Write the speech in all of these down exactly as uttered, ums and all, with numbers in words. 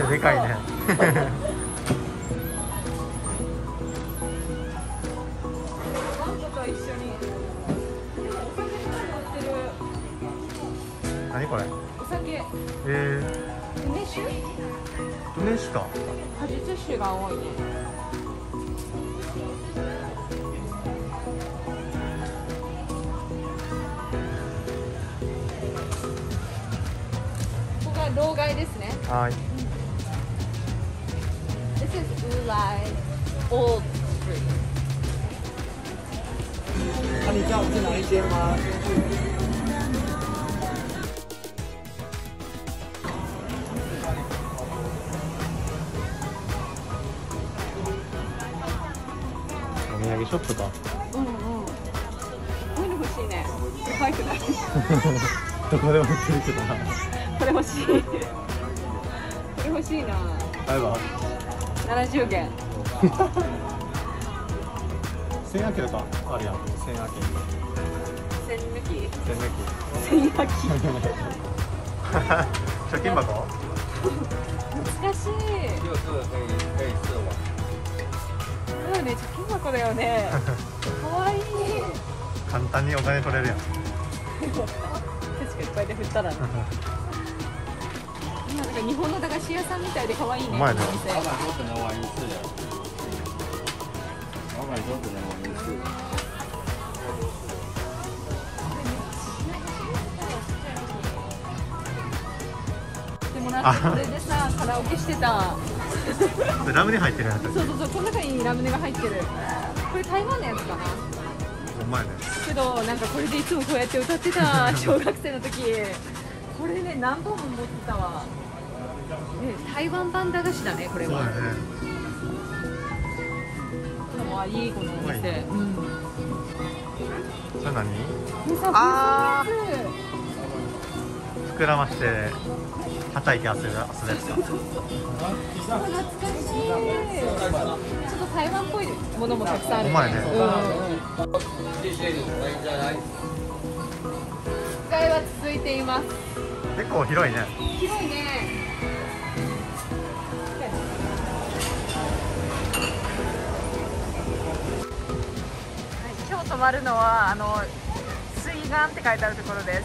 でかいね。何これ？ お酒。 ええー。 梅酒？ 梅酒か。 果実酒が多いね。ここが老害ですね。 はい。 This is Ulai Old Street。 那你知道我们是哪一间吗？ お土産ショップか。 うんうん。こういうの欲しいね。可愛くない？ どこでも売ってるけどな。 これ欲しい。これ欲しいな。 あれば。 七十元。 千円とかあるやん。千円。 千抜き。 千抜き。 千焼き。 貯金箱？ 懐かしい。そうよね、貯金箱だよね。可愛い。 簡単にお金取れるやん。 確かにこうやって振ったらね。なんか日本の駄菓子屋さんみたいで可愛いね。 うまいね。 老板说只能玩一次的。老板说只能玩一次。 でもなんかこれでさ、カラオケしてた。 ラムネ入ってるやつ。 そうそうそう、この中にラムネが入ってる。これ台湾のやつかな。 うまいね。 けどなんかこれでいつもこうやって歌ってた小学生の時。これね、何本も持ってたわ。ね、台湾版駄菓子だね、これは。 そうだね。 あ、いいこのお店。うん。 それ何？ ああ。 膨らまして叩いて遊ぶ遊ぶやつか。 懐かしい。ちょっと台湾っぽいものもたくさんあるね。 うまいね。 使いは続いています。 結構広いね。 広いね。今日泊まるのはあの水岸って書いてあるところです。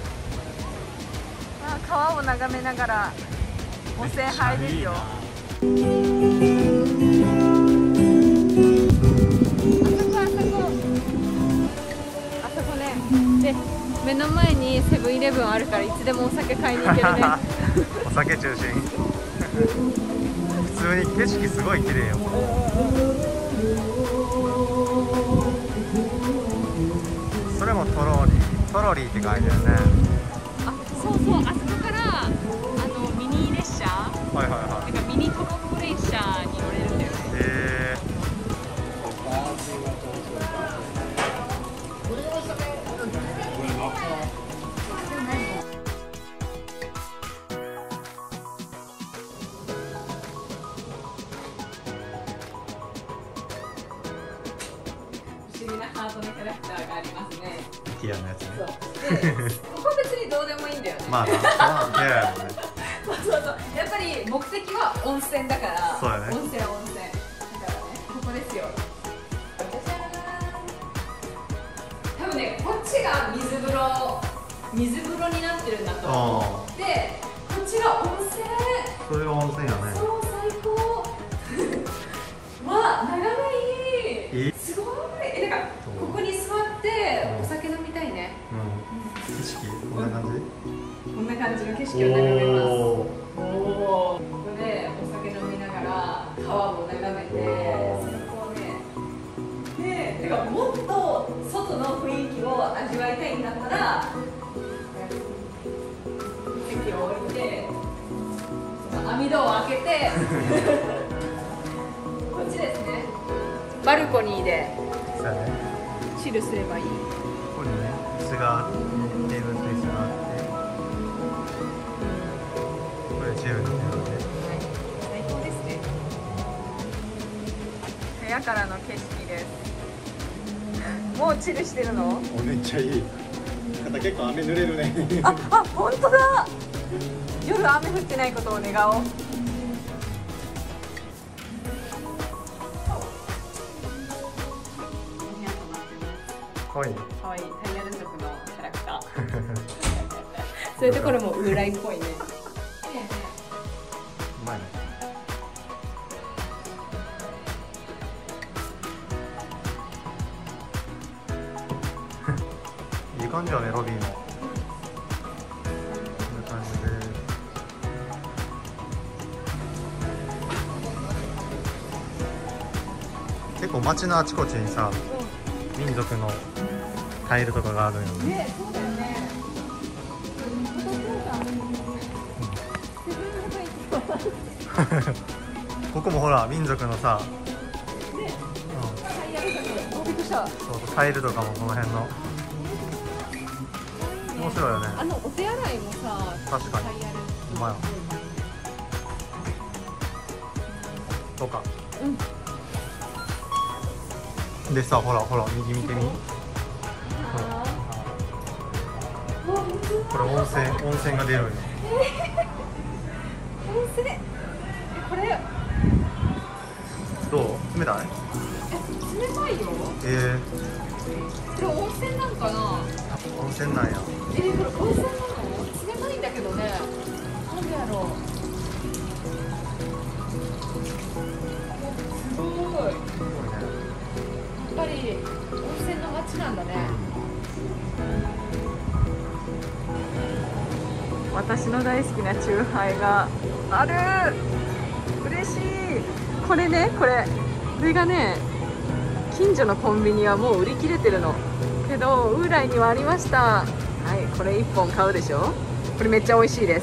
あ、川を眺めながら温泉入れるよ。あそこあそこあそこね。で、目の前にセブンイレブンあるからいつでもお酒買いに行けるね。 お酒中心。普通に景色すごい綺麗よ。それもトロリー、トロリーって書いてあるね。 あ、そうそう、あそこからあのミニ列車、 はいはいはなんかミニトロッコ列車に乗れるんだよね。 い。え不思議なハートのキャラクターがありますね。 ー、ティアのやつね。 で、ここ別にどうでもいいんだよね。 まあな、そうティアやもんね。 そうそうそう、やっぱり目的は温泉だから。 そうだね。 温泉は温泉。だからね、ここですよ。多分ね、こっちが水風呂、水風呂になってるんだと思う。で、こっちが温泉。 それが温泉やね。 そう、最高。わあ、眺めいい。 いい。 すごい。え、なんかここに座ってお酒飲みたいね。 うん。景色こんな感じ？ こんな感じの景色を眺めます。 おおお。ここでお酒飲みながら川を眺めて最高ね。で、てかもっと外の雰囲気を味わいたいんだったら席を置いて網戸を開けてこっちですね。バルコニーでそうやね。 チルすればいい。 ここにね、椅子があって、テーブルと椅子があって、これチェアになってるので、 最高ですね。部屋からの景色です。もうチルしてるの？ お、めっちゃいい。肩結構雨濡れるね。 あ、あ、本当だ。夜雨降ってないことを願おう。 かわいい。 かわいいタイヤル族のキャラクターそういうところもウーライっぽいね。 うまいね。いい感じよね、ロビーも。こんな感じで。結構街のあちこちにさ、民族のタイルとかがあるよね。 ね、そうだよね。 ここもほら民族のさ、 ね、 うタイヤル族。びっくりした。 ん、そうタイルとかもこの辺の面白いよね。 あのお手洗いもさ、 確かにタイヤル。 うまいわ。とか。うん。でさ、ほらほら右見てみ。これ温泉温泉が出るよ。 温泉。これ。 どう？冷たい？ え、冷たいよ。 えこれ温泉なんかな。 ー、温泉なんや。 えー、これ温泉なの？冷たいんだけどね。なんでやろう。すごい。 すごいね。 やっぱり温泉の街なんだね。私の大好きなチューハイがある。嬉しい。これね、これこれがね、近所のコンビニはもう売り切れてるのけど、ウーライにはありました。はい、これいっぽん買うでしょ。これめっちゃ美味しいです。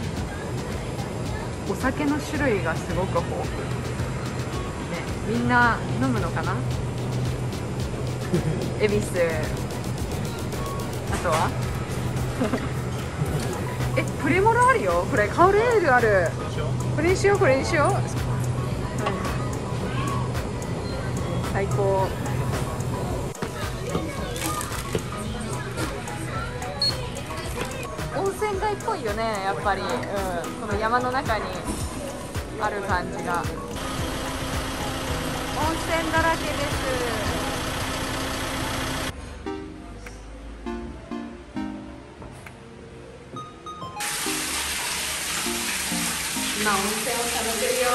お酒の種類がすごく豊富、ね、みんな飲むのかな恵比寿、あとはえ、プレモルあるよ。これカウルエールある。これにしよう、これにしよう、はい、最高。温泉街っぽいよね、やっぱり、うん、この山の中にある感じが。温泉だらけです。今温泉を食べてるよ。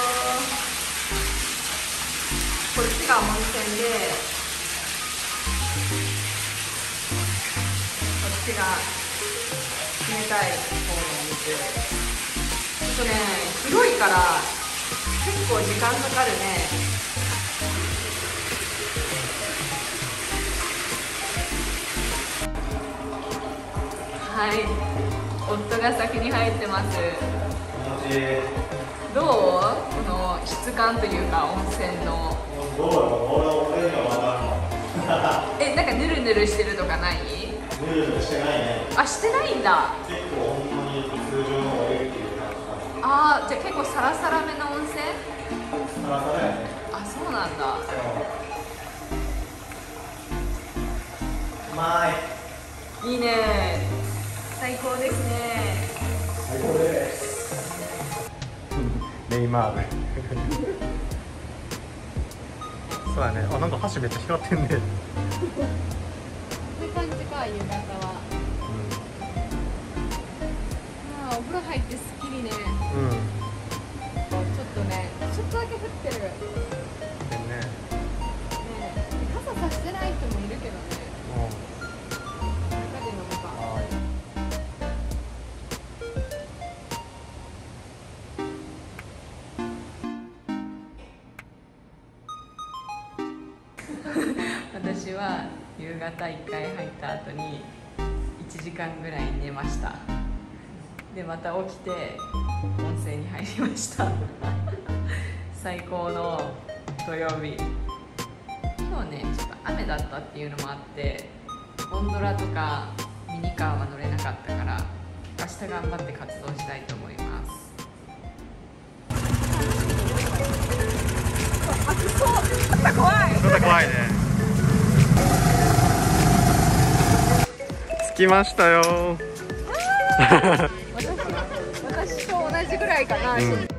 こっちが温泉で、こっちが冷たい方のお水。ちょっとね、広いから結構時間かかるね。はい、夫が先に入ってます。どう？この質感というか温泉の。え、なんかヌルヌルしてるとかない？ ヌルヌルしてないね。 あ、してないんだ。 結構本当に通常のお湯っていう感じ。 ああ、じゃあ結構サラサラめの温泉？ サラサラやね。 あ、そうなんだ。 うまい。 いいね。最高ですね。 最高です。ネイマール。そうやね。あ、なんか箸めっちゃ光ってんね。 こういう感じか、夕方は。ああ、お風呂入ってすっきりね。 うん。うん。 ちょっとね、ちょっとだけ降ってる。ねね。 え、傘さしてない人もいるけどね。中で飲むか。私は夕方いっかい入った後にいちじかんぐらい寝ました。でまた起きて温泉に入りました最高の土曜日。今日ねちょっと雨だったっていうのもあってゴンドラとかミニカーは乗れなかったから明日頑張って活動したいと思います。暑そう。ちょっと怖い。 ちょっと怖いね。着きましたよ。 私、私と同じぐらいかな。 うん